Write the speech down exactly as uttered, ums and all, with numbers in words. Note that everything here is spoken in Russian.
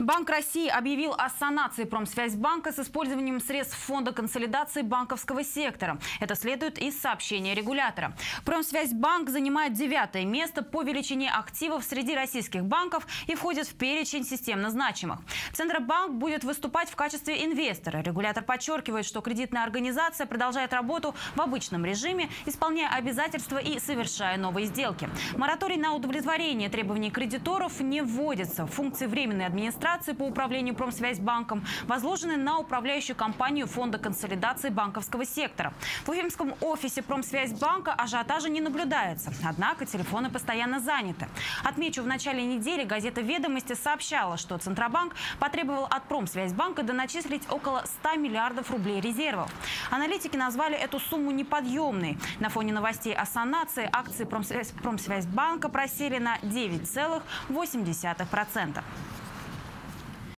Банк России объявил о санации Промсвязьбанка с использованием средств фонда консолидации банковского сектора. Это следует из сообщения регулятора. Промсвязьбанк занимает девятое место по величине активов среди российских банков и входит в перечень системно значимых. Центробанк будет выступать в качестве инвестора. Регулятор подчеркивает, что кредитная организация продолжает работу в обычном режиме, исполняя обязательства и совершая новые сделки. Мораторий на удовлетворение требований кредиторов не вводится. Функции временной администрации по управлению Промсвязьбанком возложены на управляющую компанию фонда консолидации банковского сектора. В уфимском офисе Промсвязьбанка ажиотажа не наблюдается. Однако телефоны постоянно заняты. Отмечу, в начале недели газета «Ведомости» сообщала, что Центробанк потребовал от Промсвязьбанка доначислить около ста миллиардов рублей резервов. Аналитики назвали эту сумму неподъемной. На фоне новостей о санации акции Промсвязь... Промсвязьбанка просели на девять целых восемь десятых процента.